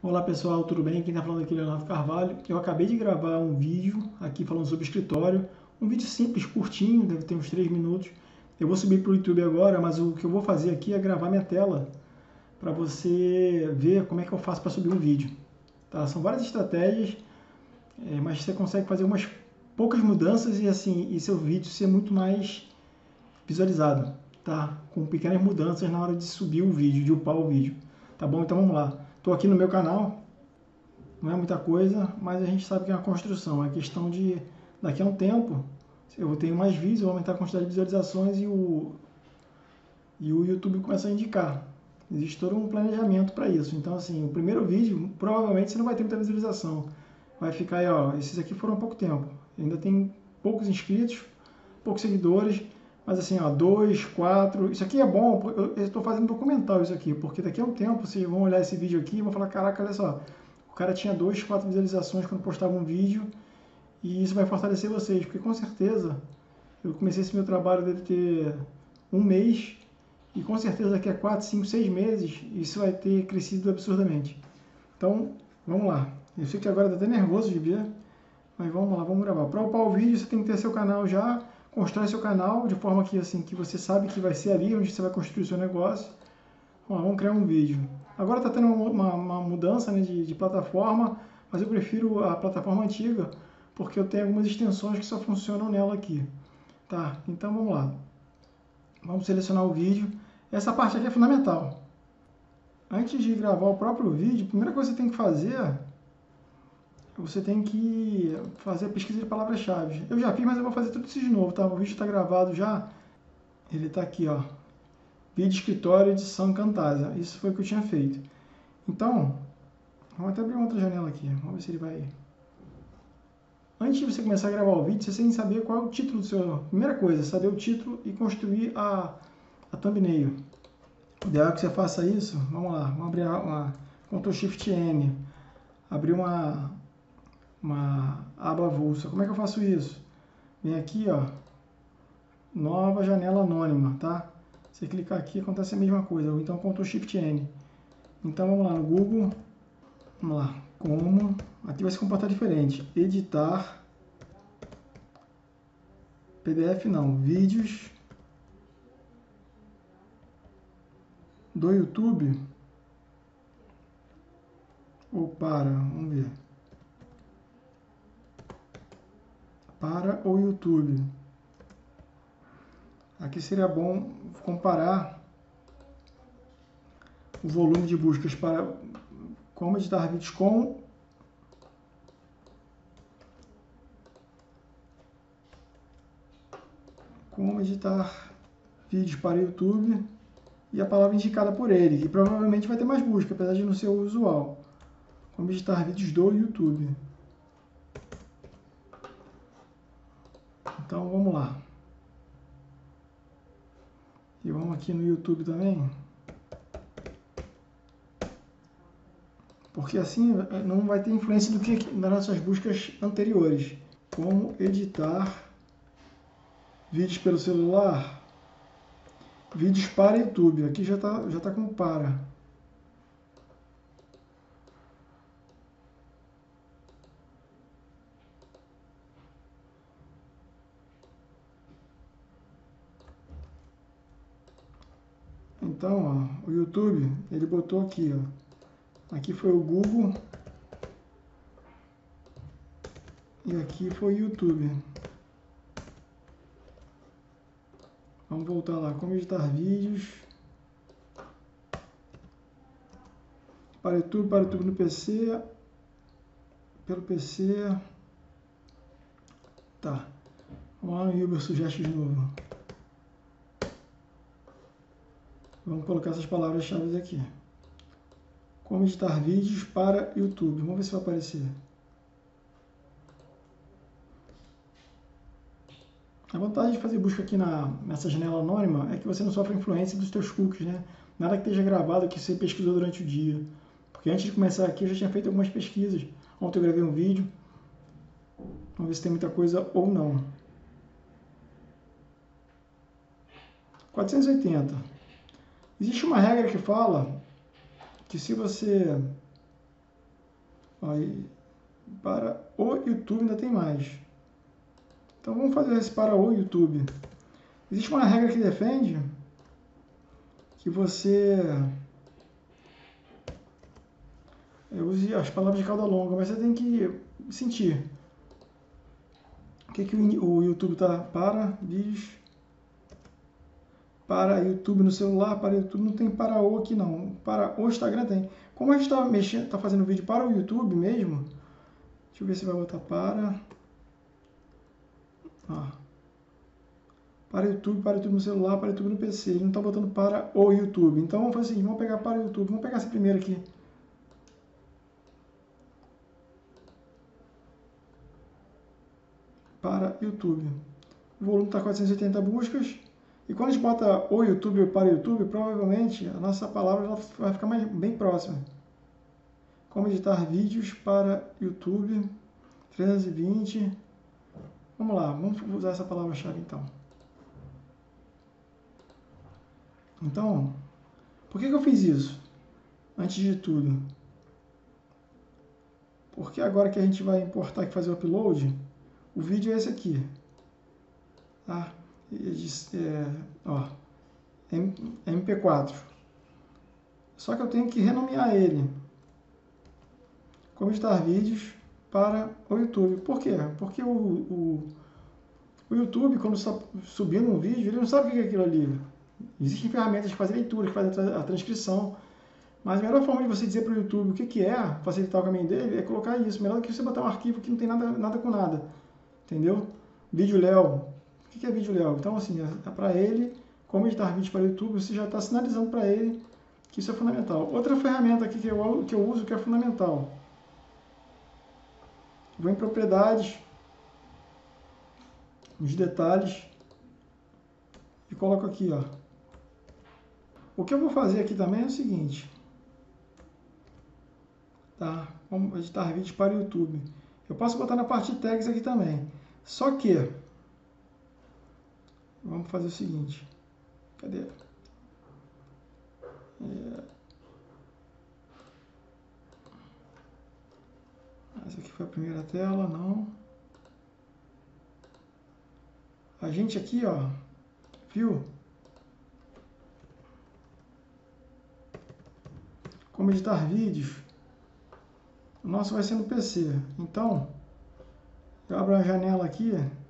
Olá pessoal, tudo bem? Quem está falando aqui é Leonardo Carvalho. Eu acabei de gravar um vídeo aqui falando sobre escritório, um vídeo simples, curtinho, deve ter uns 3 minutos. Eu vou subir para o YouTube agora, mas o que eu vou fazer aqui é gravar minha tela para você ver como é que eu faço para subir um vídeo. Tá? São várias estratégias, mas você consegue fazer umas poucas mudanças e assim, e seu vídeo ser muito mais visualizado, tá? Com pequenas mudanças na hora de subir o vídeo, de upar o vídeo. Tá bom? Então vamos lá. Estou aqui no meu canal. Não é muita coisa, mas a gente sabe que é uma construção. É questão de, daqui a um tempo, eu tenho mais vídeos, eu vou aumentar a quantidade de visualizações e o YouTube começa a indicar. Existe todo um planejamento para isso. Então, assim, o primeiro vídeo, provavelmente você não vai ter muita visualização. Vai ficar aí, ó, esses aqui foram há pouco tempo. Ainda tem poucos inscritos, poucos seguidores, mas assim, ó, 2, 4, isso aqui é bom, eu estou fazendo documental isso aqui, porque daqui a um tempo vocês vão olhar esse vídeo aqui e vão falar, caraca, olha só, o cara tinha 2, 4 visualizações quando postava um vídeo, e isso vai fortalecer vocês, porque com certeza, eu comecei esse meu trabalho, deve ter um mês, e com certeza daqui a 4, 5, 6 meses, isso vai ter crescido absurdamente. Então, vamos lá. Eu sei que agora está até nervoso de ver, mas vamos lá, vamos gravar. Para upar o vídeo, você tem que ter seu canal já, constrói seu canal de forma que, assim, que você sabe que vai ser ali onde você vai construir o seu negócio. Vamos criar um vídeo. Agora está tendo uma mudança, né, de plataforma, mas eu prefiro a plataforma antiga, porque eu tenho algumas extensões que só funcionam nela aqui. Tá, então vamos lá. Vamos selecionar o vídeo. Essa parte aqui é fundamental. Antes de gravar o próprio vídeo, a primeira coisa que você tem que fazer, você tem que fazer a pesquisa de palavras-chave. Eu já fiz, mas eu vou fazer tudo isso de novo, tá? O vídeo está gravado já. Ele está aqui, ó. Vídeo escritório edição Camtasia. Isso foi o que eu tinha feito. Então, vamos até abrir uma outra janela aqui. Vamos ver se ele vai... Antes de você começar a gravar o vídeo, você tem que saber qual é o título do seu... Primeira coisa, saber o título e construir a thumbnail. O ideal é que você faça isso. Vamos lá, vamos abrir uma Ctrl Shift N. Abrir uma aba avulsa. Como é que eu faço isso? Vem aqui, ó. Nova janela anônima, tá? Você clicar aqui, acontece a mesma coisa. Ou então Ctrl Shift N. Então vamos lá no Google. Vamos lá. Como. Aqui vai se comportar diferente. Editar. PDF não. Vídeos do YouTube. Ou para. Vamos ver. Para o YouTube. Aqui seria bom comparar o volume de buscas para como editar vídeos com como editar vídeos para o YouTube e a palavra indicada por ele, que provavelmente vai ter mais busca, apesar de não ser o usual. Como editar vídeos do YouTube. Então vamos lá. E vamos aqui no YouTube também. Porque assim não vai ter influência do que nas nossas buscas anteriores. Como editar vídeos pelo celular. Vídeos para YouTube. Aqui já tá com para. Então, ó, o YouTube, ele botou aqui, ó. Aqui foi o Google. E aqui foi o YouTube. Vamos voltar lá. Como editar vídeos. Para o YouTube no PC. Pelo PC. Tá. Vamos lá no Uber Suggest de novo. Vamos colocar essas palavras-chave aqui. Como editar vídeos para YouTube. Vamos ver se vai aparecer. A vantagem de fazer busca aqui nessa janela anônima é que você não sofre influência dos teus cookies, né? Nada que esteja gravado que você pesquisou durante o dia. Porque antes de começar aqui eu já tinha feito algumas pesquisas. Ontem eu gravei um vídeo. Vamos ver se tem muita coisa ou não. 480. Existe uma regra que fala que se você Aí, para o YouTube ainda tem mais. Então vamos fazer esse para o YouTube. Existe uma regra que defende que você use as palavras de cauda longa, mas você tem que sentir. O que o YouTube está para? Vídeos para YouTube no celular, para YouTube não tem para o aqui não. Para o Instagram tem. Como a gente está mexendo, está fazendo vídeo para o YouTube mesmo, deixa eu ver se vai botar para. Para YouTube no celular, para YouTube no PC. Ele não está botando para o YouTube. Então vamos fazer assim, vamos pegar para o YouTube. Vamos pegar essa primeira aqui. Para YouTube. O volume está 480 buscas. E quando a gente bota o YouTube ou para o YouTube, provavelmente a nossa palavra vai ficar bem próxima. Como editar vídeos para YouTube 320. Vamos lá, vamos usar essa palavra-chave então. Então, por que eu fiz isso? Antes de tudo. Porque agora que a gente vai importar e fazer o upload, o vídeo é esse aqui. Tá? MP4. Só que eu tenho que renomear ele. Como editar vídeos para o YouTube. Por quê? Porque o YouTube, quando está subindo um vídeo, ele não sabe o que é aquilo ali. Existem ferramentas que fazem leitura, que fazem a transcrição. Mas a melhor forma de você dizer para o YouTube o que é, facilitar o caminho dele, é colocar isso. Melhor do que você botar um arquivo que não tem nada com nada. Entendeu? Vídeo Léo. O que é vídeo Léo? Então, assim, é para ele, como editar vídeo para o YouTube, você já está sinalizando para ele que isso é fundamental. Outra ferramenta aqui que eu uso que é fundamental. Vou em propriedades, nos detalhes, e coloco aqui, ó. O que eu vou fazer aqui também é o seguinte. Tá? Vamos editar vídeos para o YouTube. Eu posso botar na parte de tags aqui também. Só que, vamos fazer o seguinte. Cadê? Essa aqui foi a primeira tela, não. A gente aqui, ó, viu? Como editar vídeos. O nosso vai ser no PC. Então, eu abro a janela aqui.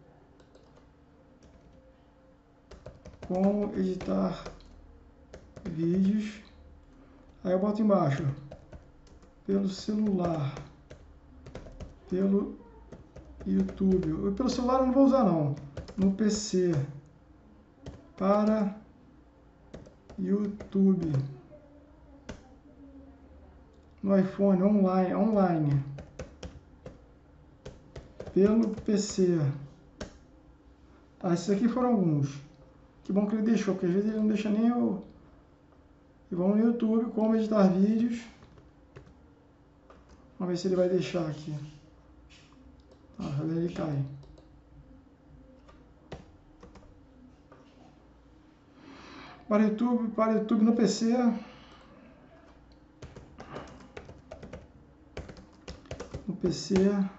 Como editar vídeos. Aí eu boto embaixo. Pelo celular. Pelo YouTube. Pelo celular eu não vou usar não. No PC. Para YouTube. No iPhone, online. Pelo PC. Tá, esses aqui foram alguns. Que bom que ele deixou, porque às vezes ele não deixa nem eu... E vamos no YouTube, como editar vídeos. Vamos ver se ele vai deixar aqui. Ele cai. Para YouTube no PC. No PC.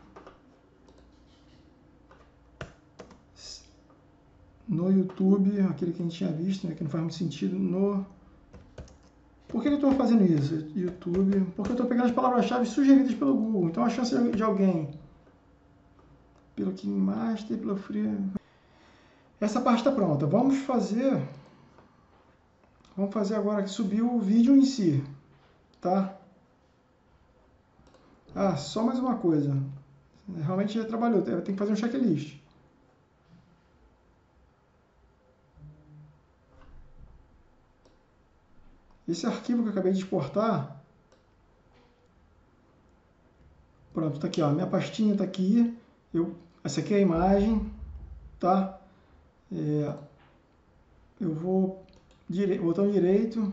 No YouTube, aquele que a gente tinha visto, né, que não faz muito sentido. Por que eu estou fazendo isso? YouTube. Porque eu estou pegando as palavras-chave sugeridas pelo Google. Então a chance de alguém, pelo KingMaster, pelo Free. Essa parte está pronta. Vamos fazer agora que subir o vídeo em si, tá? Só mais uma coisa. Realmente já trabalhou, tem que fazer um checklist. Esse arquivo que eu acabei de exportar, pronto, tá aqui, ó, minha pastinha tá aqui. Essa aqui é a imagem, tá? Eu vou botão direito,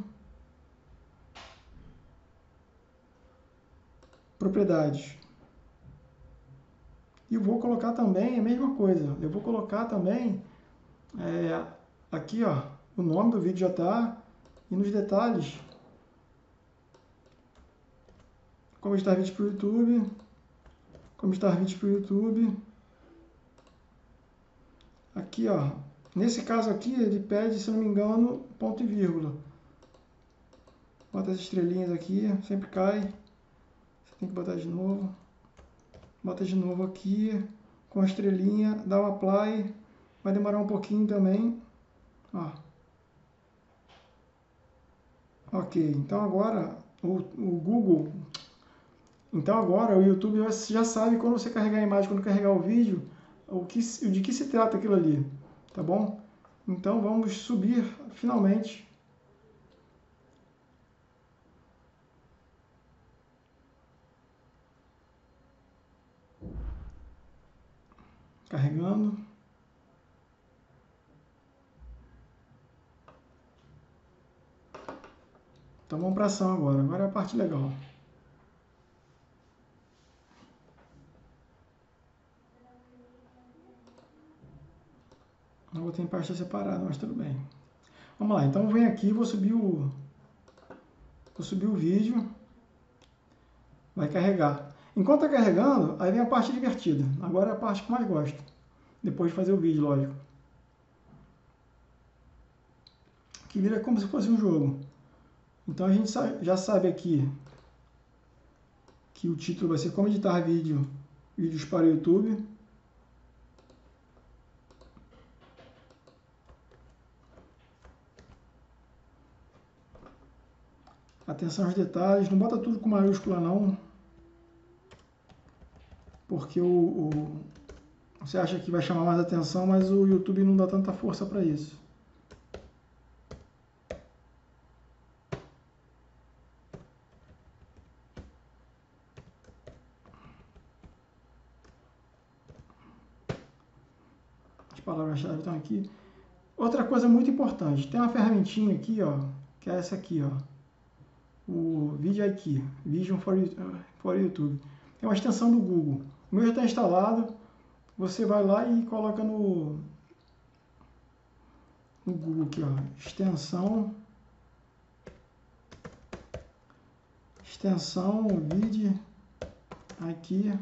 propriedades. E vou colocar também a mesma coisa. Eu vou colocar também aqui, ó, o nome do vídeo já tá. E nos detalhes, como editar vídeo para o YouTube, como editar vídeo para o YouTube. Aqui, ó, nesse caso aqui, ele pede, se não me engano, ponto e vírgula. Bota as estrelinhas aqui, sempre cai. Você tem que botar de novo. Bota de novo aqui, com a estrelinha, dá o apply. Vai demorar um pouquinho também. Ó. Ok, então agora o Google... Então agora o YouTube já sabe quando você carregar a imagem, quando carregar o vídeo, de que se trata aquilo ali, tá bom? Então vamos subir finalmente. Carregando. Então vamos para ação agora. Agora é a parte legal. Não botei em pasta separada, mas tudo bem. Vamos lá, então vem aqui, vou subir o vídeo. Vai carregar. Enquanto está carregando, aí vem a parte divertida. Agora é a parte que eu mais gosto. Depois de fazer o vídeo, lógico. Que vira como se fosse um jogo. Então a gente já sabe aqui que o título vai ser como editar vídeos para o YouTube. Atenção aos detalhes, não bota tudo com maiúscula não, porque você acha que vai chamar mais atenção, mas o YouTube não dá tanta força para isso. As palavras-chave estão aqui. Outra coisa muito importante, tem uma ferramentinha aqui, ó, que é essa aqui, ó. O VidIQ, Vision for YouTube. É uma extensão do Google. O meu já está instalado. Você vai lá e coloca no Google aqui, ó, extensão VidIQ.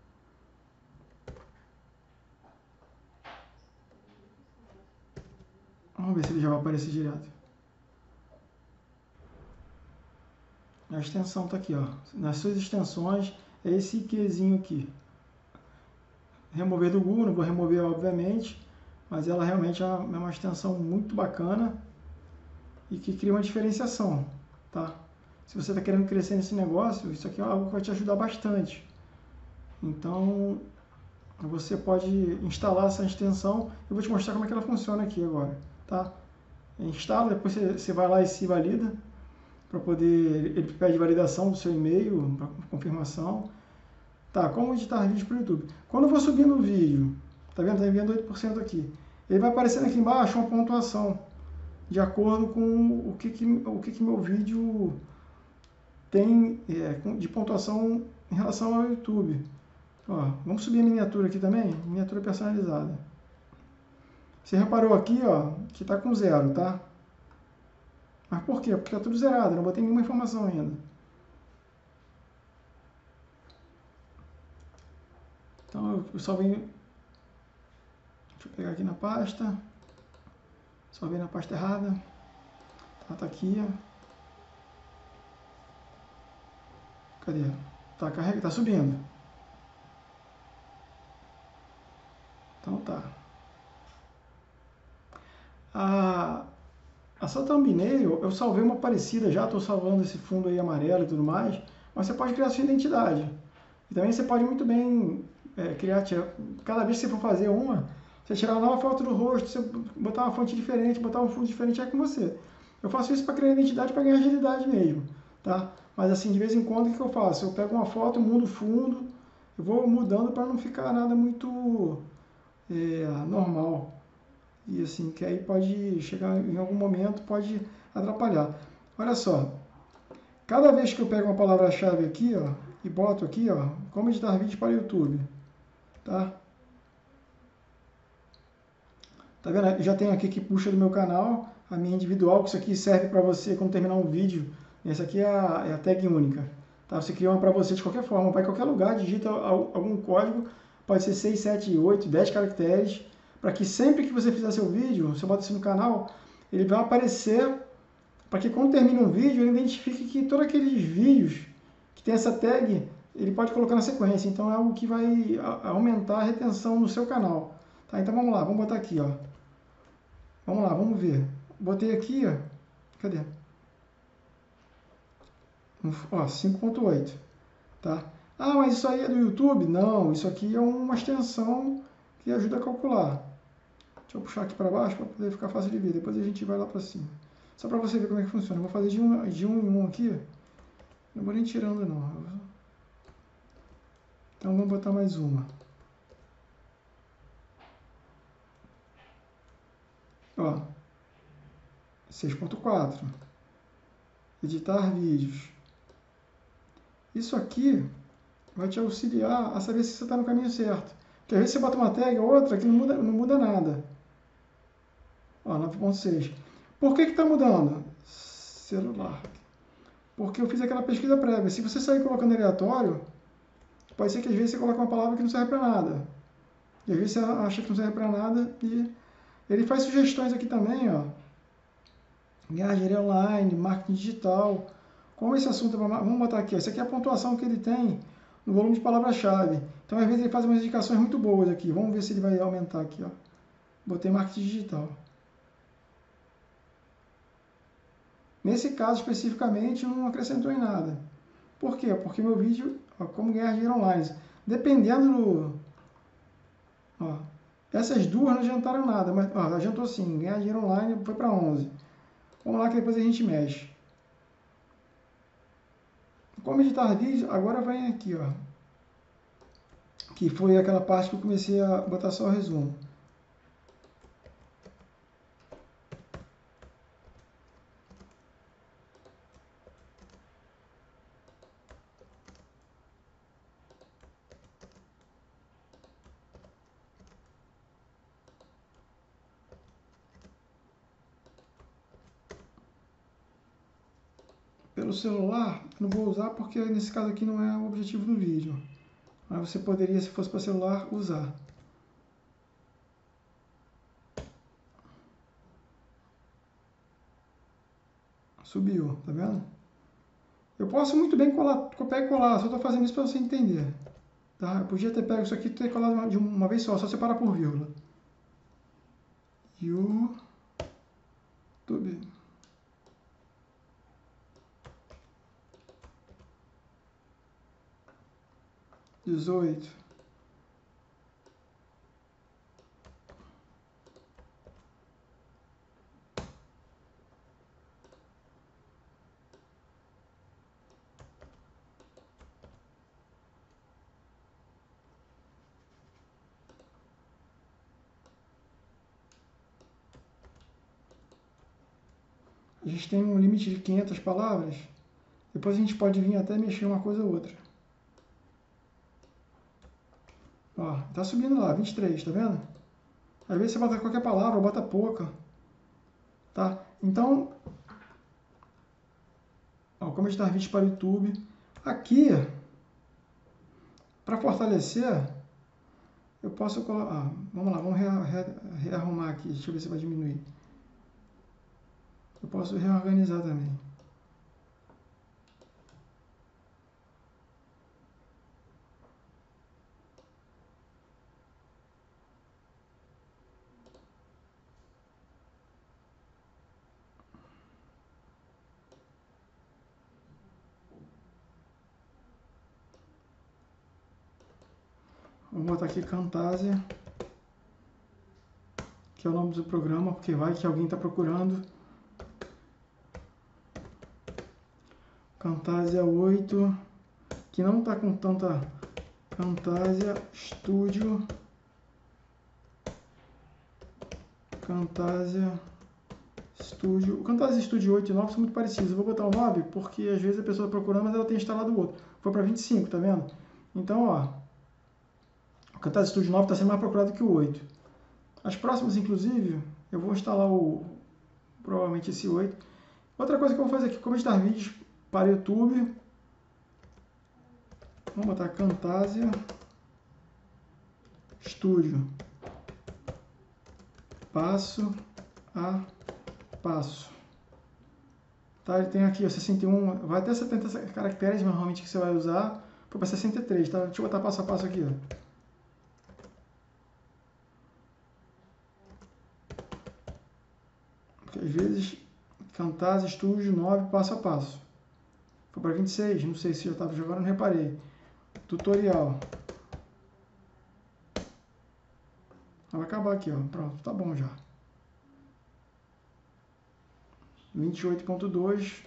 Vamos ver se ele já vai aparecer direto. A extensão está aqui, ó. Nas suas extensões, é esse IQzinho aqui. Remover do Google, não vou remover obviamente, mas ela realmente é uma extensão muito bacana e que cria uma diferenciação, tá? Se você está querendo crescer nesse negócio, isso aqui é algo que vai te ajudar bastante. Então, você pode instalar essa extensão. Eu vou te mostrar como é que ela funciona aqui agora, tá? Instala, depois você vai lá e se valida, para poder, ele pede validação do seu e-mail, para confirmação. Tá, como editar vídeo para o YouTube. Quando eu vou subindo o vídeo, tá vendo? Tá enviando 8% aqui. Ele vai aparecendo aqui embaixo uma pontuação, de acordo com o que meu vídeo tem de pontuação em relação ao YouTube. Ó, vamos subir a miniatura aqui também, miniatura personalizada. Você reparou aqui, ó, que está com 0, tá? Mas por quê? Porque está tudo zerado, eu não botei nenhuma informação ainda. Então eu salvei. Deixa eu pegar aqui na pasta. Salvei na pasta errada. Tá aqui. Cadê? Tá carregando, tá subindo. Então tá. Essa thumbnail, eu salvei uma parecida já, estou salvando esse fundo aí amarelo e tudo mais, mas você pode criar sua identidade. E também você pode muito bem cada vez que você for fazer você tirar uma nova foto do rosto, você botar uma fonte diferente, botar um fundo diferente, é com você. Eu faço isso para criar identidade, para ganhar agilidade mesmo, tá? Mas assim, de vez em quando, o que eu faço? Eu pego uma foto, mudo o fundo, eu vou mudando para não ficar nada muito normal. E assim, que aí pode chegar em algum momento, pode atrapalhar. Olha só, cada vez que eu pego uma palavra-chave aqui, ó, e boto aqui, ó, como editar vídeo para o YouTube, tá? Tá vendo? Eu já tenho aqui que puxa do meu canal, a minha individual, que isso aqui serve para você quando terminar um vídeo. Essa aqui é a tag única. Tá? Você cria uma para você de qualquer forma, vai em qualquer lugar, digita algum código, pode ser 6, 7, 8, 10 caracteres, para que sempre que você fizer seu vídeo, você bota isso no canal, ele vai aparecer, para que quando termine um vídeo, ele identifique que todos aqueles vídeos que tem essa tag, ele pode colocar na sequência. Então é algo que vai aumentar a retenção no seu canal. Tá? Então vamos lá, vamos botar aqui, ó. Vamos lá, vamos ver. Botei aqui, ó. Cadê? Ó, 5.8, tá? Ah, mas isso aí é do YouTube? Não, isso aqui é uma extensão que ajuda a calcular. Deixa eu puxar aqui para baixo para poder ficar fácil de ver. Depois a gente vai lá para cima. Só para você ver como é que funciona. Eu vou fazer de um em um aqui. Não vou nem tirando, não. Então vamos botar mais uma. Ó, 6.4. Editar vídeos. Isso aqui vai te auxiliar a saber se você está no caminho certo. Porque às vezes você bota uma tag ou outra que não muda nada. Ó, 9.6. Por que está mudando? Celular. Porque eu fiz aquela pesquisa prévia. Se você sair colocando aleatório, pode ser que às vezes você coloque uma palavra que não serve para nada. E às vezes você acha que não serve para nada e ele faz sugestões aqui também, ó. Ganhar dinheiro online, marketing digital. Como esse assunto, vamos botar aqui, ó. Essa aqui é a pontuação que ele tem no volume de palavra-chave. Então, às vezes, ele faz umas indicações muito boas aqui. Vamos ver se ele vai aumentar aqui, ó. Botei marketing digital. Nesse caso, especificamente, não acrescentou em nada. Por quê? Porque meu vídeo, ó, como ganhar dinheiro online. Dependendo do... Ó, essas duas não adiantaram nada, mas ó, adiantou sim. Ganhar dinheiro online foi para 11. Vamos lá que depois a gente mexe. Como editar vídeo, agora vem aqui, ó. Que foi aquela parte que eu comecei a botar só o resumo. Pelo celular, não vou usar porque nesse caso aqui não é o objetivo do vídeo. Mas você poderia, se fosse para celular, usar. Subiu, tá vendo? Eu posso muito bem copiar e colar, só estou fazendo isso para você entender. Tá? Eu podia ter pego isso aqui e ter colado de uma vez só separar por vírgula. YouTube. 18. A gente tem um limite de 500 palavras. Depois a gente pode vir até mexer uma coisa ou outra. Ó, tá subindo lá, 23, tá vendo? Às vezes você bota qualquer palavra, bota pouca. Tá? Então, ó, como editar vídeos para o YouTube. Aqui, para fortalecer, eu posso colocar... vamos lá, vamos rearrumar aqui. Deixa eu ver se vai diminuir. Eu posso reorganizar também. Vamos botar aqui Camtasia, que é o nome do programa, porque vai que alguém está procurando. Camtasia 8, que não está com tanta... Camtasia Studio. Camtasia Studio. O Camtasia Studio 8 e 9 são muito parecidos. Eu vou botar o 9 porque às vezes a pessoa está procurando, mas ela tem instalado o outro. Foi para 25, tá vendo? Então, ó, o Camtasia Studio 9 está sendo mais procurado que o 8. As próximas, inclusive, eu vou instalar provavelmente esse 8. Outra coisa que eu vou fazer aqui, como editar vídeos para YouTube. Vamos botar Camtasia Studio. Passo a passo. Tá? Ele tem aqui ó, 61, vai até 70 caracteres normalmente que você vai usar. Foi para 63, tá? Deixa eu botar passo a passo aqui, ó. Porque às vezes Camtasia Studio 9 passo a passo. Foi para 26, não sei se já estava jogando, não reparei. Tutorial. Vai acabar aqui, ó. Pronto, tá bom já. 28.2.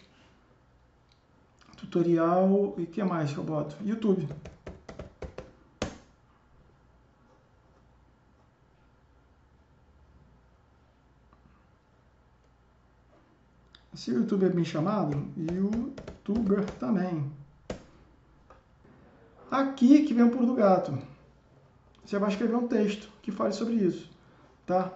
Tutorial. E o que mais que eu boto? YouTube. Se o YouTube é bem chamado, YouTuber também. Aqui que vem o pulo do gato. Você vai escrever um texto que fale sobre isso, tá?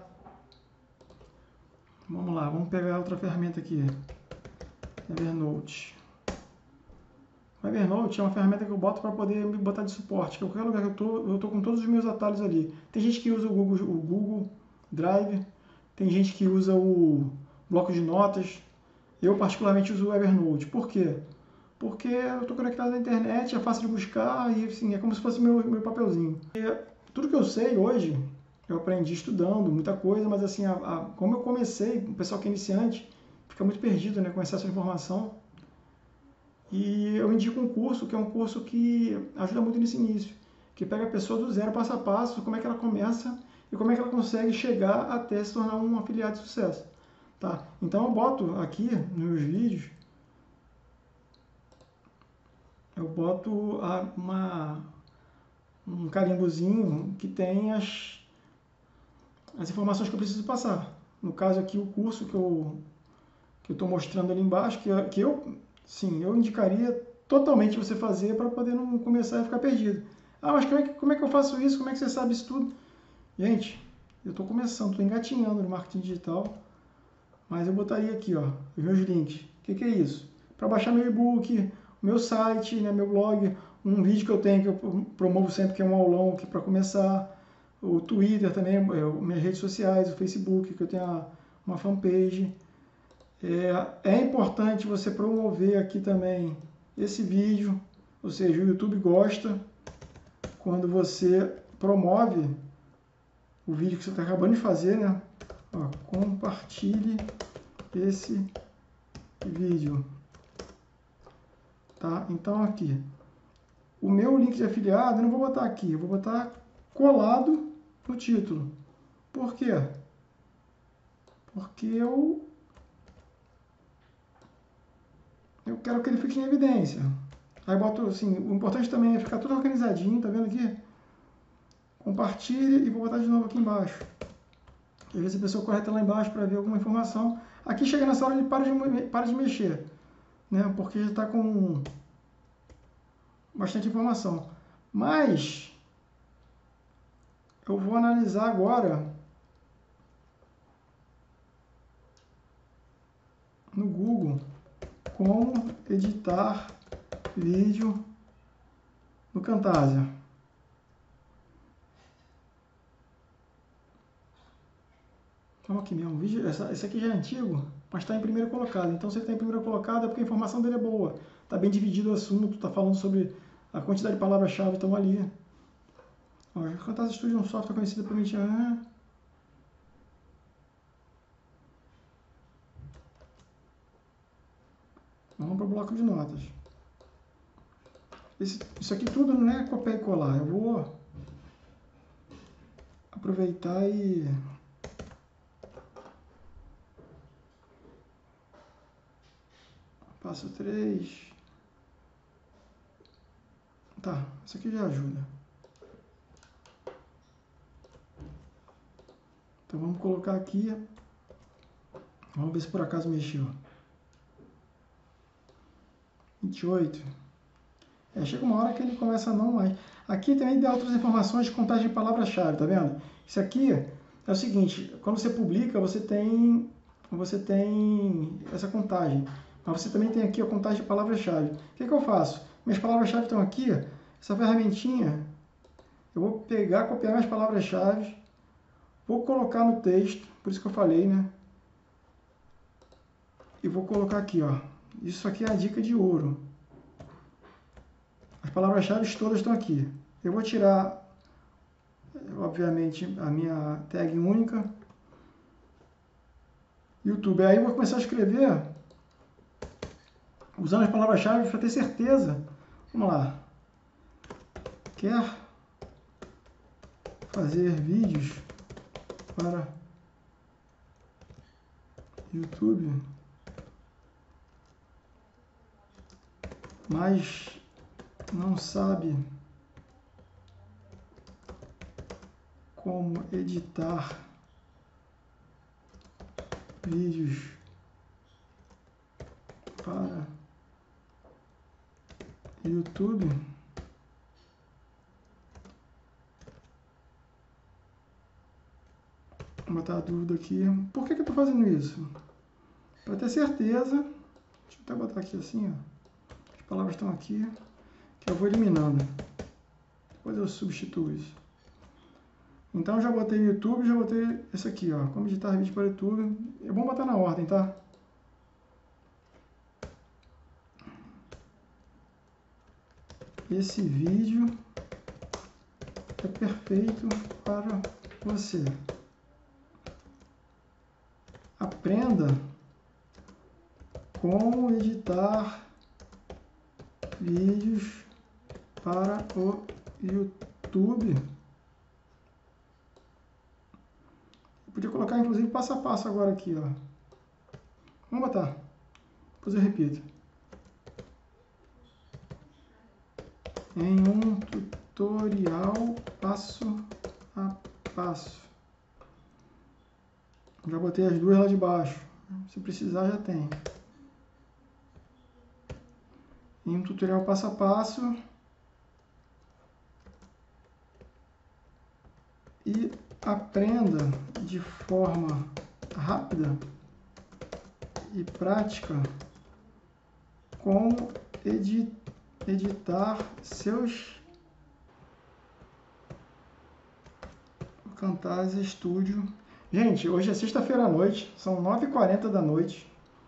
Vamos lá, vamos pegar outra ferramenta aqui. Evernote. O Evernote é uma ferramenta que eu boto para poder me botar de suporte, que qualquer lugar que eu tô com todos os meus atalhos ali. Tem gente que usa o Google Drive, tem gente que usa o bloco de notas. Eu particularmente uso o Evernote. Por quê? Porque eu estou conectado na internet, é fácil de buscar e assim, é como se fosse meu papelzinho. Tudo que eu sei hoje, eu aprendi estudando muita coisa, mas assim, como eu comecei, o pessoal que é iniciante fica muito perdido, né, com excesso de informação. E eu indico um curso, que é um curso que ajuda muito nesse início, que pega a pessoa do zero, passo a passo, como é que ela começa e como é que ela consegue chegar até se tornar um afiliado de sucesso. Tá? Então eu boto aqui nos meus vídeos, eu boto um carimbozinho que tem as informações que eu preciso passar. No caso aqui, o curso que eu estou mostrando ali embaixo, que eu indicaria totalmente você fazer para poder não começar a ficar perdido. Ah, mas como é que eu faço isso? Como é que você sabe isso tudo? Gente, eu estou começando, estou engatinhando no marketing digital, mas eu botaria aqui, ó, os meus links. O que é isso? Para baixar meu e-book, meu site, né, meu blog, um vídeo que eu tenho, que eu promovo sempre, que é um aulão para começar, o Twitter também, minhas redes sociais, o Facebook, que eu tenho uma fanpage. É importante você promover aqui também esse vídeo, ou seja, o YouTube gosta quando você promove o vídeo que você está acabando de fazer, né? Ó, compartilhe esse vídeo. Tá? Então aqui, o meu link de afiliado eu não vou botar aqui, eu vou botar colado no título. Por quê? Porque eu quero que ele fique em evidência. Aí boto assim, o importante também é ficar tudo organizadinho, tá vendo aqui? Compartilhe e vou botar de novo aqui embaixo. Às vezes a pessoa corre até lá embaixo para ver alguma informação. Aqui chega nessa hora ele para de mexer, né? Porque já está com bastante informação. Mas eu vou analisar agora no Google como editar vídeo no Camtasia. Então aqui mesmo, vídeo, esse aqui já é antigo, mas está em primeiro colocado. Então se ele está em primeiro colocado é porque a informação dele é boa. Está bem dividido o assunto, está falando sobre a quantidade de palavras-chave estão ali. O Camtasia Studio é um software conhecido por Vamos para o bloco de notas. Isso aqui tudo não é copiar e colar. Eu vou aproveitar e passo 3. Tá, isso aqui já ajuda. Então vamos colocar aqui. Vamos ver se por acaso mexeu. 28. Chega uma hora que ele começa a não mais. Aqui também dá outras informações de contagem de palavra-chave, tá vendo? Isso aqui é o seguinte, quando você publica, você tem essa contagem. Mas você também tem aqui a contagem de palavra-chave. O que eu faço? Minhas palavras-chave estão aqui, Essa ferramentinha, eu vou pegar, copiar minhas palavras-chave, vou colocar no texto, por isso que eu falei, né? E vou colocar aqui, ó. Isso aqui é a dica de ouro. As palavras-chave todas estão aqui. Eu vou tirar, obviamente, a minha tag única. YouTube. Aí eu vou começar a escrever usando as palavras-chave para ter certeza. Vamos lá. Quer fazer vídeos para YouTube, mas não sabe como editar vídeos para YouTube? Vou botar a dúvida aqui. Por que eu estou fazendo isso? Para ter certeza. Deixa eu até botar aqui assim, ó. As palavras estão aqui, que eu vou eliminando. Depois eu substituo isso. Então já botei o YouTube, já botei esse aqui, ó. Como editar vídeo para o YouTube. É bom botar na ordem, tá? Esse vídeo é perfeito para você. Aprenda como editar vídeos para o YouTube. Eu podia colocar, inclusive, passo a passo agora aqui, ó. Vamos botar. Depois eu repito. Em um tutorial passo a passo. Já botei as duas lá de baixo. Se precisar, já tem. Em um tutorial passo a passo. E aprenda de forma rápida e prática como editar seus Camtasia Studio. Gente, hoje é sexta-feira à noite, são 9h40 da noite.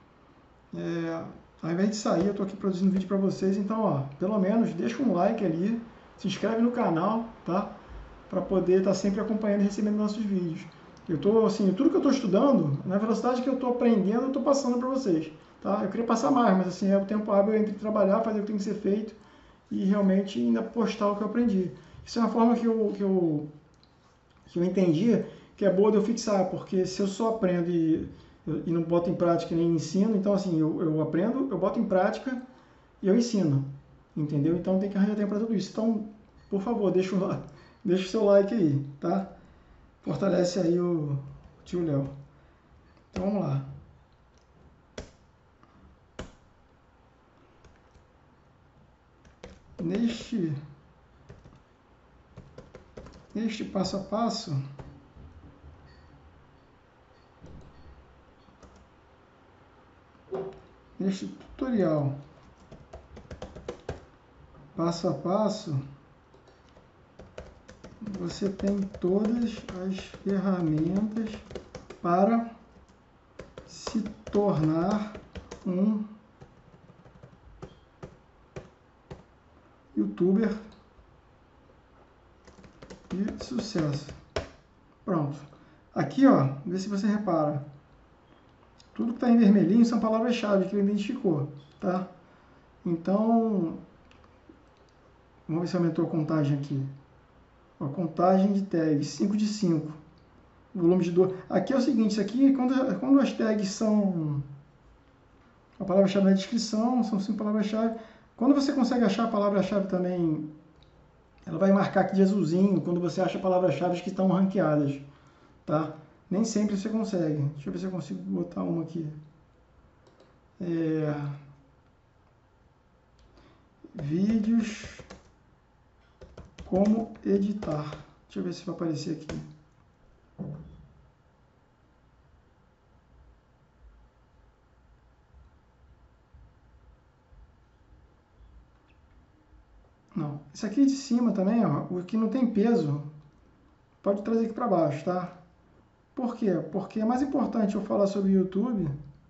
Ao invés de sair, eu estou aqui produzindo vídeo para vocês, então, ó, pelo menos deixa um like ali, se inscreve no canal, tá? Para poder estar sempre acompanhando e recebendo nossos vídeos. Eu estou, assim, tudo que eu estou estudando, na velocidade que eu estou aprendendo, eu estou passando para vocês, tá? Eu queria passar mais, mas assim, é o tempo hábil entre trabalhar, fazer o que tem que ser feito e realmente ainda postar o que eu aprendi. Isso é uma forma que eu entendi que é boa de eu fixar, porque se eu só aprendo e não boto em prática nem ensino, então assim, eu aprendo, eu boto em prática e eu ensino, entendeu? Então tem que arranjar tempo para tudo isso. Então, por favor, deixa o seu like aí, tá? Fortalece aí o tio Léo. Então vamos lá. Neste passo a passo, neste tutorial passo a passo, você tem todas as ferramentas para se tornar um YouTuber de sucesso. Pronto. Aqui, ó, vê se você repara. Tudo que está em vermelhinho são palavras-chave que ele identificou, tá? Então, vamos ver se aumentou a contagem aqui. A contagem de tags, 5 de 5. Volume de 2. Aqui é o seguinte, isso aqui, quando as tags são... A palavra-chave na descrição, são 5 palavras-chave. Quando você consegue achar a palavra-chave também, ela vai marcar aqui de azulzinho, quando você acha palavras-chave que estão ranqueadas, tá? Nem sempre você consegue. Deixa eu ver se eu consigo botar uma aqui. Vídeos, como editar. Deixa eu ver se vai aparecer aqui. Não, Isso aqui de cima também, ó, o que não tem peso, pode trazer aqui para baixo, tá? Por quê? Porque é mais importante eu falar sobre o YouTube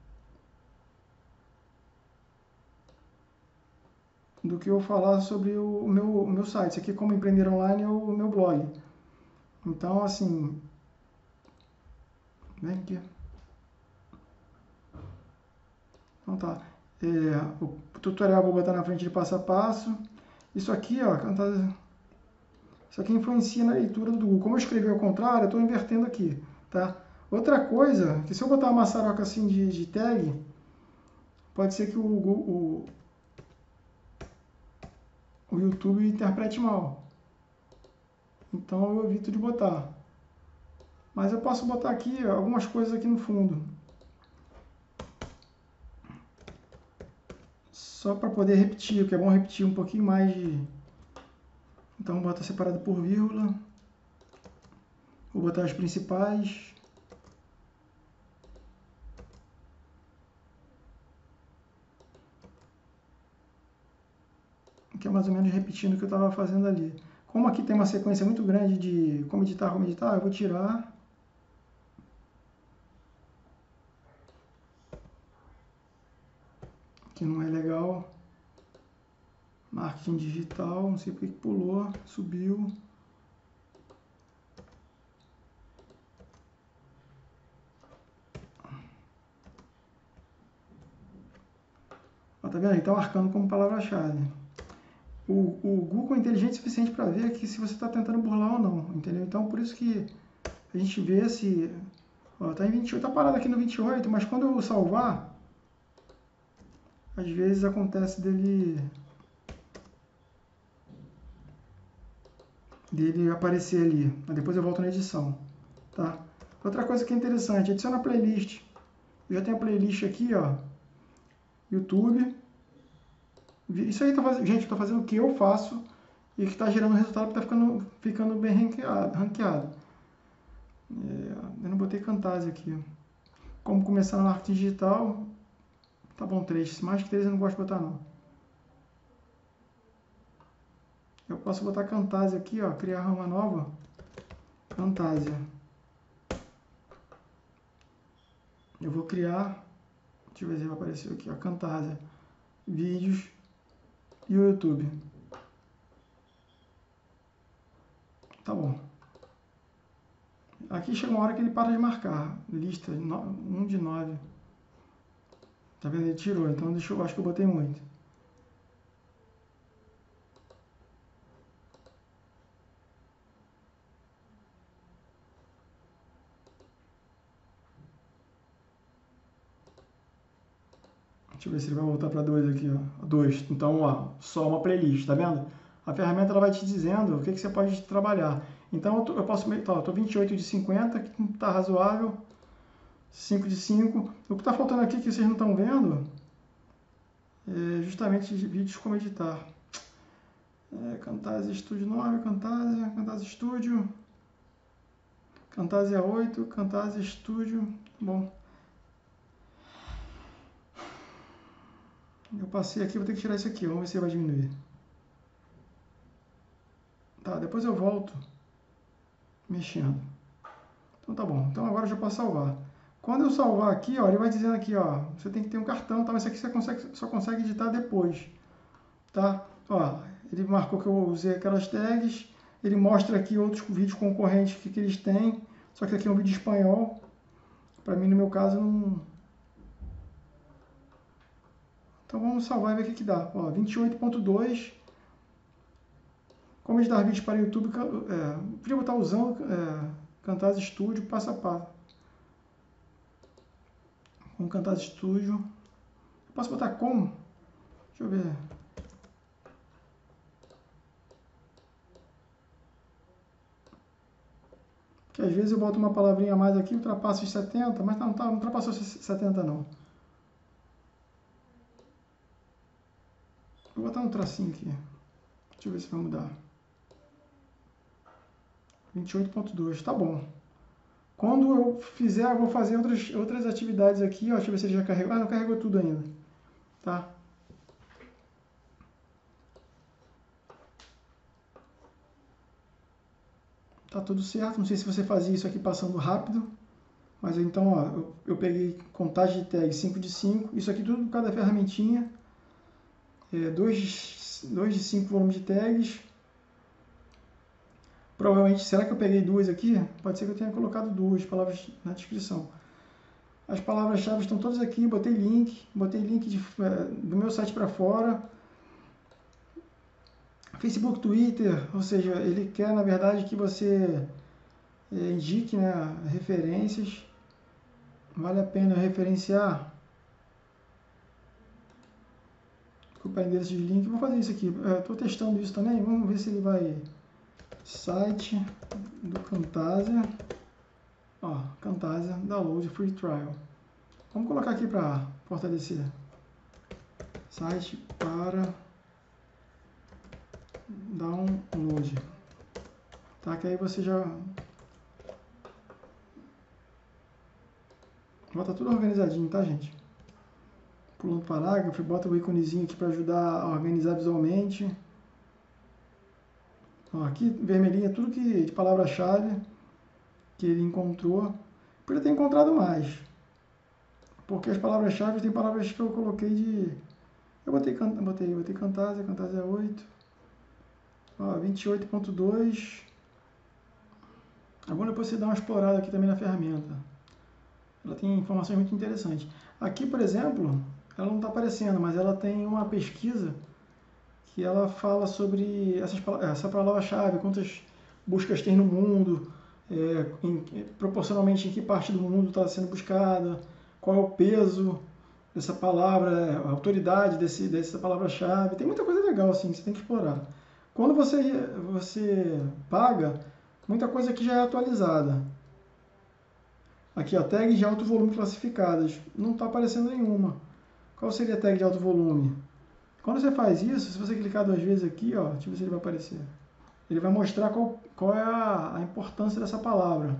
do que eu falar sobre o meu site. Isso aqui, como empreender online, é o meu blog. Então, assim, vem aqui. Então tá. O tutorial eu vou botar na frente de passo a passo. Isso aqui, ó, isso aqui influencia na leitura do Google. Como eu escrevi ao contrário, eu estou invertendo aqui, tá? Outra coisa, que se eu botar uma maçaroca assim de tag, pode ser que o YouTube interprete mal. Então eu evito de botar. Mas eu posso botar aqui algumas coisas aqui no fundo. Só para poder repetir, porque é bom repetir um pouquinho mais de... Então bota separado por vírgula. Vou botar as principais. Que é mais ou menos repetindo o que eu estava fazendo ali. Como aqui tem uma sequência muito grande de como editar, eu vou tirar. Que não é legal. Marketing digital, não sei porque que pulou, subiu. Ó, tá vendo? Ele está marcando como palavra-chave. O Google é inteligente o suficiente para ver que se você está tentando burlar ou não, entendeu? Então, por isso que a gente vê se... Ó, tá em 28, tá parado aqui no 28, mas quando eu salvar, às vezes acontece dele aparecer ali. Mas depois eu volto na edição, tá? Outra coisa que é interessante, adiciona a playlist. Eu já tenho a playlist aqui, ó, YouTube. Isso aí, gente, eu tô fazendo o que eu faço e que está gerando resultado que está ficando bem ranqueado. Eu não botei Camtasia aqui. Como começar no marketing digital, tá bom, 3. Mais que 3 eu não gosto de botar, não. Eu posso botar Camtasia aqui, ó, criar rama nova. Camtasia. Eu vou criar, deixa eu ver se vai aparecer aqui, ó, Camtasia. Vídeos e o YouTube. Tá bom. Aqui chega uma hora que ele para de marcar. Lista 1 de 9. Tá vendo? Ele tirou, então acho que eu botei muito. Deixa eu ver se ele vai voltar para 2 aqui, ó. 2. Então, ó, só uma playlist, tá vendo? A ferramenta ela vai te dizendo o que você pode trabalhar. Então, eu posso... Tá, eu tô 28 de 50, que tá razoável. 5 de 5. O que tá faltando aqui que vocês não estão vendo é justamente vídeos como editar. Camtasia Studio 9, Camtasia Studio, Camtasia 8, Camtasia Studio. Bom. Eu passei aqui, vou ter que tirar isso aqui, vamos ver se vai diminuir. Tá, depois eu volto mexendo. Então tá bom, então agora eu já posso salvar. Quando eu salvar aqui, ó, ele vai dizendo aqui, ó, você tem que ter um cartão, tá? Mas isso aqui você só consegue editar depois, tá? Ó, ele marcou que eu usei aquelas tags, ele mostra aqui outros vídeos concorrentes que eles têm, só que aqui é um vídeo em espanhol. Para mim, no meu caso, não... Então vamos salvar e ver o que dá. Ó, 28.2. Como editar vídeos para YouTube. Podia botar usando Camtasia Studio passo a passo. Com Camtasia Studio. Eu posso botar como? Deixa eu ver. Porque às vezes eu boto uma palavrinha a mais aqui, ultrapasso os 70, mas não ultrapassou os 70 não. Vou botar um tracinho aqui. Deixa eu ver se vai mudar. 28.2, tá bom. Quando eu fizer, eu vou fazer outras atividades aqui. Ó, deixa eu ver se ele já carregou. Ah, não carregou tudo ainda. Tá? Tá tudo certo. Não sei se você fazia isso aqui passando rápido, mas então, ó, eu peguei contagem de tags 5 de 5, isso aqui tudo por cada ferramentinha, 2 de 5 volumes de tags. Provavelmente, será que eu peguei duas aqui? Pode ser que eu tenha colocado duas palavras na descrição. As palavras-chave estão todas aqui, botei link do meu site para fora. Facebook, Twitter, ou seja, ele quer na verdade que você indique, né, referências. Vale a pena referenciar. Copiar endereço de link. Vou fazer isso aqui. Estou testando isso também. Vamos ver se ele vai. Site do Camtasia. Ó, Camtasia Download Free Trial. Vamos colocar aqui para fortalecer. Site para download. Tá, que aí você já bota tudo organizadinho, tá, gente? Pulando o parágrafo, bota o íconezinho aqui para ajudar a organizar visualmente. Ó, aqui, vermelhinho, é tudo que, de palavra-chave que ele encontrou. Podia ter encontrado mais. Porque as palavras-chave tem palavras que eu coloquei de... Eu botei Camtasia, Camtasia 8. Ó, 28.2. Agora depois você dá uma explorada aqui também na ferramenta. Ela tem informações muito interessantes. Aqui, por exemplo, ela não está aparecendo, mas ela tem uma pesquisa que ela fala sobre essa palavra-chave, quantas buscas tem no mundo, proporcionalmente em que parte do mundo está sendo buscada, qual é o peso dessa palavra, a autoridade dessa palavra-chave. Tem muita coisa legal assim que você tem que explorar. Quando você paga, muita coisa aqui já é atualizada. Aqui, ó, tags de alto volume classificadas. Não está aparecendo nenhuma. Qual seria a tag de alto volume? Quando você faz isso, se você clicar duas vezes aqui, ó, deixa eu ver se ele vai aparecer. Ele vai mostrar qual é a importância dessa palavra.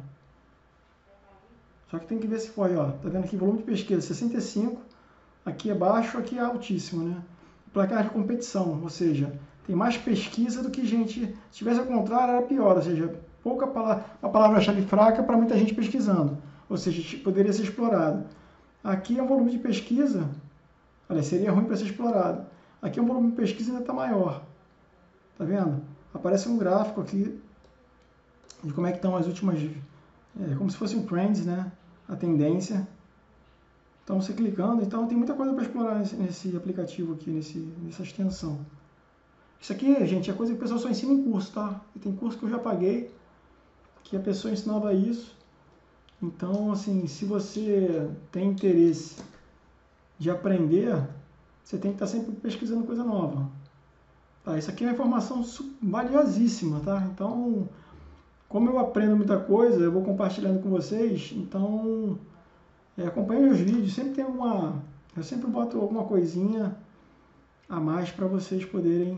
Só que tem que ver se foi, ó. Tá vendo aqui, volume de pesquisa 65. Aqui é baixo, aqui é altíssimo, né? Placar de competição, ou seja, tem mais pesquisa do que gente. Se tivesse ao contrário, era pior, ou seja, pouca palavra, uma palavra-chave fraca para muita gente pesquisando. Ou seja, poderia ser explorado. Aqui é um volume de pesquisa, olha, seria ruim para ser explorado. Aqui é um volume de pesquisa ainda está maior. Tá vendo? Aparece um gráfico aqui de como é que estão as últimas, como se fosse um trends, né? A tendência. Então você clicando, então tem muita coisa para explorar nesse aplicativo aqui, nessa extensão. Isso aqui, gente, é coisa que o pessoal só ensina em curso, tá? E tem curso que eu já paguei, que a pessoa ensinava isso. Então, assim, se você tem interesse de aprender, você tem que estar sempre pesquisando coisa nova. Tá, isso aqui é uma informação valiosíssima, tá? Então, como eu aprendo muita coisa, eu vou compartilhando com vocês, então acompanhe meus vídeos, sempre tem eu sempre boto alguma coisinha a mais para vocês poderem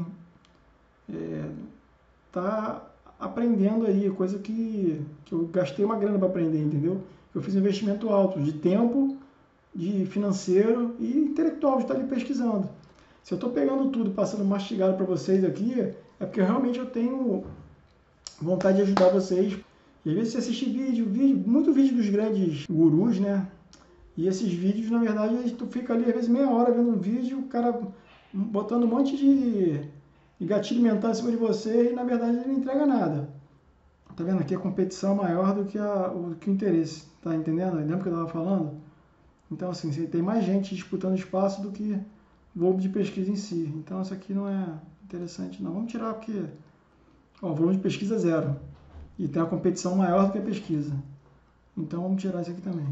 tá aprendendo aí, coisa que eu gastei uma grana para aprender, entendeu? Eu fiz um investimento alto de tempo, de financeiro e intelectual, de estar ali pesquisando. Se eu estou pegando tudo, passando mastigado para vocês aqui, é porque realmente eu tenho vontade de ajudar vocês. E às vezes você assiste muito vídeo dos grandes gurus, né? E esses vídeos, na verdade, tu fica ali às vezes meia hora vendo um vídeo, o cara botando um monte de gatilho mental em cima de você e na verdade ele não entrega nada. Tá vendo? Aqui a competição é maior do que o interesse. Tá entendendo? Lembra que eu estava falando? Então, assim, você tem mais gente disputando espaço do que volume de pesquisa em si. Então, isso aqui não é interessante, não. Vamos tirar porque o volume de pesquisa é 0. E tem a competição maior do que a pesquisa. Então, vamos tirar isso aqui também.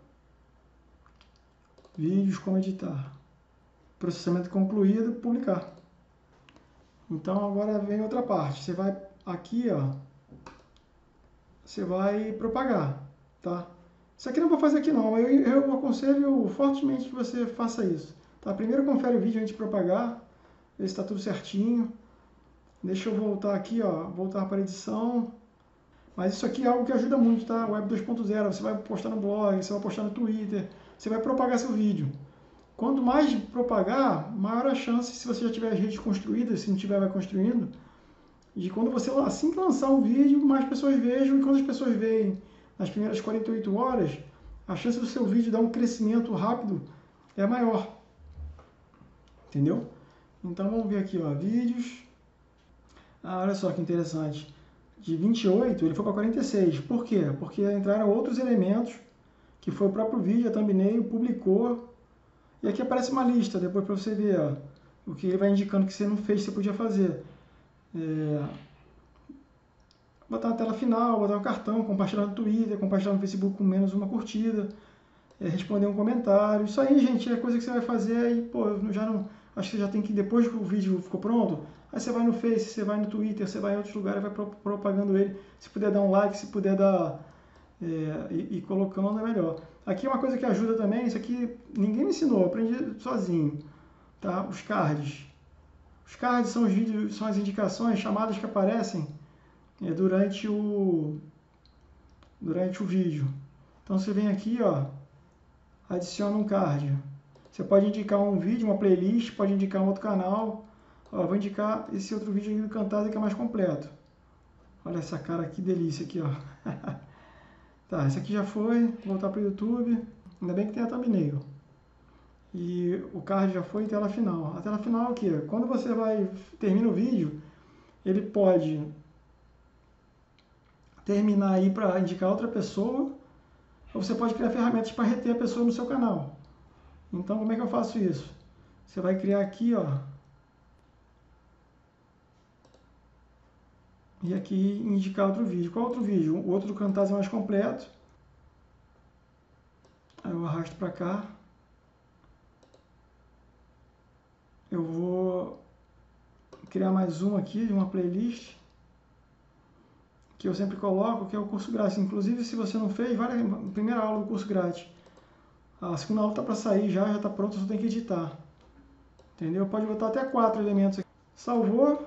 Vídeos, como editar. Processamento concluído, publicar. Então, agora vem outra parte. Você vai aqui, ó. Você vai propagar, tá? Isso aqui não vou fazer aqui não. Eu aconselho fortemente que você faça isso. Tá? Primeiro confere o vídeo antes de propagar. Ver se está tudo certinho. Deixa eu voltar aqui, ó. Voltar para a edição. Mas isso aqui é algo que ajuda muito, tá? Web 2.0. Você vai postar no blog, você vai postar no Twitter. Você vai propagar seu vídeo. Quanto mais propagar, maior a chance, se você já tiver as redes construídas, se não tiver, vai construindo, de quando você, assim que lançar um vídeo, mais pessoas vejam, e quando as pessoas veem nas primeiras 48 horas, a chance do seu vídeo dar um crescimento rápido é maior. Entendeu? Então vamos ver aqui, ó, vídeos. Olha só que interessante. De 28 ele foi para 46. Por quê? Porque entraram outros elementos, que foi o próprio vídeo, a thumbnail, publicou. E aqui aparece uma lista, depois para você ver, ó, o que ele vai indicando que você não fez, você podia fazer. Botar na tela final, botar um cartão, compartilhar no Twitter, compartilhar no Facebook com menos uma curtida, responder um comentário. Isso aí, gente, é coisa que você vai fazer e, pô, eu já não... Acho que você já tem que, depois que o vídeo ficou pronto, aí você vai no Face, você vai no Twitter, você vai em outros lugares, vai propagando ele. Se puder dar um like, se puder dar... e colocando é melhor. Aqui uma coisa que ajuda também, isso aqui ninguém me ensinou, eu aprendi sozinho, tá? Os cards. Os cards são os vídeos, são as indicações, chamadas que aparecem durante o vídeo. Então você vem aqui, ó, adiciona um card. Você pode indicar um vídeo, uma playlist, pode indicar um outro canal. Ó, vou indicar esse outro vídeo aqui do Cantado que é mais completo. Olha essa cara, que delícia aqui, ó. Tá, esse aqui já foi, vou voltar para o YouTube. Ainda bem que tem a thumbnail. E o card já foi, tela final. A tela final é o quê? Quando você termina o vídeo, ele pode terminar aí para indicar outra pessoa, ou você pode criar ferramentas para reter a pessoa no seu canal. Então, como é que eu faço isso? Você vai criar aqui, ó, e aqui indicar outro vídeo. Qual outro vídeo? O outro do Cantaz é mais completo. Aí eu arrasto para cá. Eu vou criar mais um aqui, de uma playlist, que eu sempre coloco, que é o curso grátis. Inclusive, se você não fez, vai na primeira aula do curso grátis. A segunda aula está para sair já está pronta, só tem que editar. Entendeu? Pode botar até 4 elementos aqui. Salvou.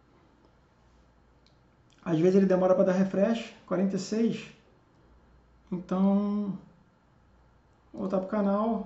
Às vezes ele demora para dar refresh, 46. Então, vou voltar para o canal.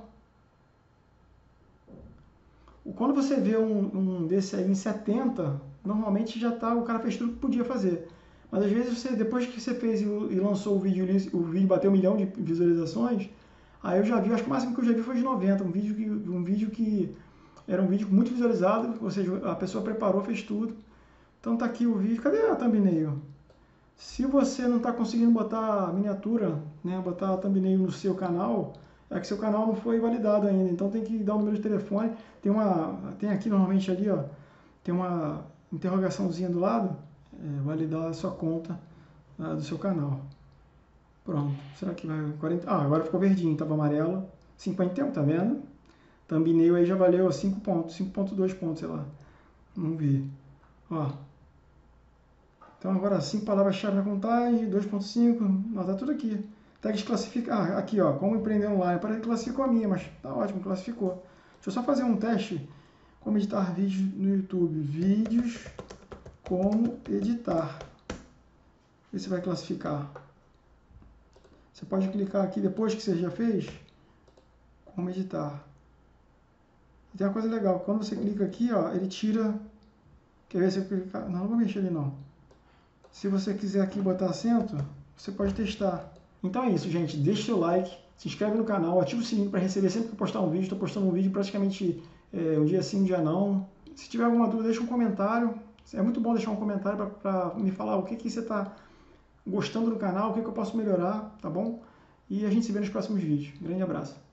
Quando você vê um desse aí em 70, normalmente já tá, o cara fez tudo que podia fazer. Mas às vezes você, depois que você fez e lançou o vídeo bateu 1 milhão de visualizações, aí eu já vi, acho que o máximo que eu já vi foi de 90, um vídeo que era um vídeo muito visualizado, ou seja, a pessoa preparou, fez tudo. Então tá aqui o vídeo, cadê a thumbnail? Se você não está conseguindo botar a miniatura, né, botar a thumbnail no seu canal, é que seu canal não foi validado ainda, então tem que dar o número de telefone, tem aqui normalmente ali, ó, tem uma interrogaçãozinha do lado, validar a sua conta do seu canal. Pronto, será que vai 40? Ah, agora ficou verdinho, estava amarelo, 51, tá vendo? Thumbnail aí já valeu 5 pontos, 5.2 pontos, sei lá, não vi, ó. Então agora 5 palavras-chave na contagem, 2.5, tá tudo aqui. Tags classificar, aqui ó, como empreender online, parece que classificou a minha, mas tá ótimo, classificou. Deixa eu só fazer um teste, como editar vídeos no YouTube, vídeos, como editar. Ver se vai classificar. Você pode clicar aqui depois que você já fez, como editar. E tem uma coisa legal, quando você clica aqui, ó, ele tira, quer ver se eu clicar, não vou mexer ali não. Se você quiser aqui botar acento, você pode testar. Então é isso, gente. Deixe seu like, se inscreve no canal, ativa o sininho para receber sempre que eu postar um vídeo. Estou postando um vídeo praticamente um dia sim, um dia não. Se tiver alguma dúvida, deixa um comentário. É muito bom deixar um comentário para me falar o que você está gostando do canal, o que eu posso melhorar, tá bom? E a gente se vê nos próximos vídeos. Grande abraço.